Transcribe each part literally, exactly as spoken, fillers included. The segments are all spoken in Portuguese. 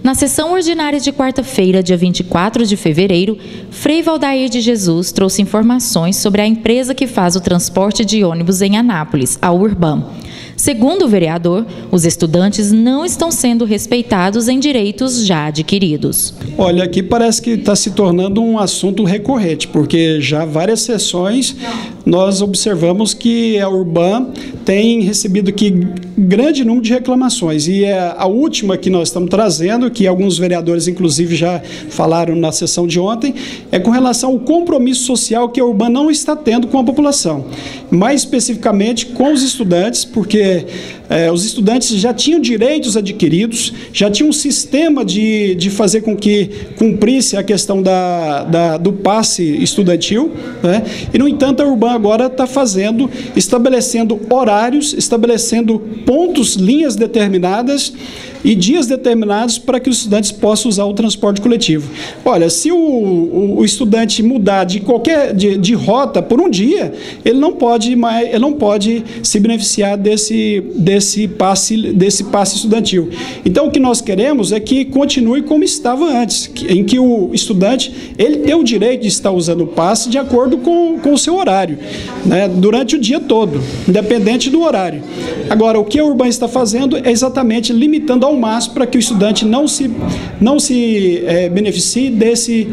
Na sessão ordinária de quarta-feira, dia vinte e quatro de fevereiro, Frei Valdair de Jesus trouxe informações sobre a empresa que faz o transporte de ônibus em Anápolis, a Urban. Segundo o vereador, os estudantes não estão sendo respeitados em direitos já adquiridos. Olha, aqui parece que está se tornando um assunto recorrente, porque já várias sessões nós observamos que a Urban tem recebido aqui grande número de reclamações. E a última que nós estamos trazendo, que alguns vereadores inclusive já falaram na sessão de ontem, é com relação ao compromisso social que a Urban não está tendo com a população. Mais especificamente com os estudantes, porque É, os estudantes já tinham direitos adquiridos, já tinham um sistema de, de fazer com que cumprisse a questão da, da, do passe estudantil, né? E, no entanto, a Urban agora está fazendo, estabelecendo horários, estabelecendo pontos, linhas determinadas e dias determinados para que os estudantes possam usar o transporte coletivo. Olha, se o, o, o estudante mudar de qualquer de, de rota por um dia, ele não pode mais, ele não pode se beneficiar desse, desse, passe, desse passe estudantil. Então, o que nós queremos é que continue como estava antes, em que o estudante ele tem o direito de estar usando o passe de acordo com, com o seu horário, né, durante o dia todo, independente do horário. Agora, o que a Urban está fazendo é exatamente limitando ao máximo para que o estudante não se, não se é, beneficie desse,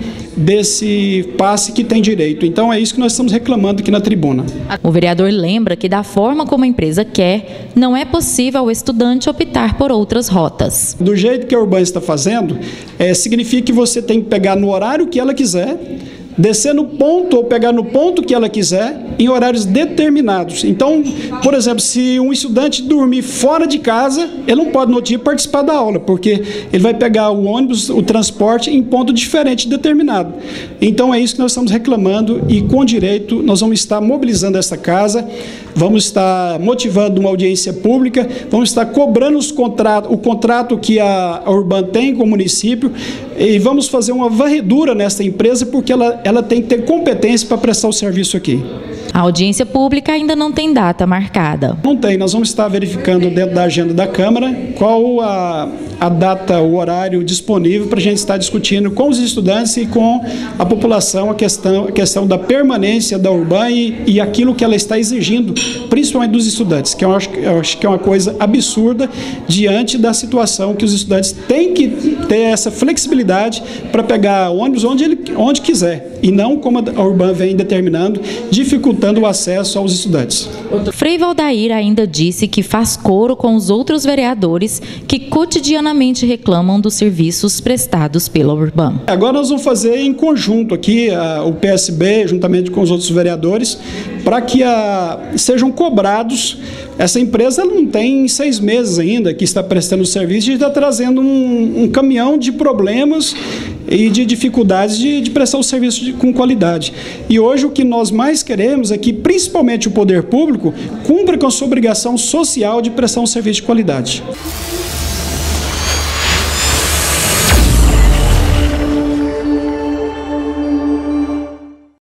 desse passe que tem direito. Então, é isso que nós estamos reclamando aqui na tribuna. O vereador lembra que, da forma como a empresa quer, não é possível ao estudante optar por outras rotas. Do jeito que a Urban está fazendo, é, significa que você tem que pegar no horário que ela quiser, descer no ponto ou pegar no ponto que ela quiser em horários determinados. Então, por exemplo, se um estudante dormir fora de casa, ele não pode no dia participar da aula, porque ele vai pegar o ônibus, o transporte em ponto diferente determinado. Então, é isso que nós estamos reclamando e, com direito, nós vamos estar mobilizando essa casa, vamos estar motivando uma audiência pública, vamos estar cobrando os contratos, o contrato que a Urban tem com o município e vamos fazer uma varredura nessa empresa, porque ela, ela tem que ter competência para prestar o serviço aqui. A audiência pública ainda não tem data marcada. Não tem, nós vamos estar verificando dentro da agenda da Câmara qual a, a data, o horário disponível para a gente estar discutindo com os estudantes e com a população a questão, a questão da permanência da Urban e, e aquilo que ela está exigindo, principalmente dos estudantes, que eu acho, eu acho que é uma coisa absurda diante da situação que os estudantes têm que ter essa flexibilidade para pegar ônibus onde, ele, onde quiser, e não como a Urban vem determinando, dificultando o acesso aos estudantes. Frei Valdair ainda disse que faz coro com os outros vereadores que cotidianamente reclamam dos serviços prestados pela Urban. Agora nós vamos fazer em conjunto aqui, a, o P S B, juntamente com os outros vereadores, para que a, sejam cobrados. Essa empresa não tem seis meses ainda que está prestando o serviço e está trazendo um, um caminhão de problemas e de dificuldades de, de prestar o serviço de, com qualidade. E hoje o que nós mais queremos é que, principalmente o poder público, cumpra com a sua obrigação social de prestar um serviço de qualidade.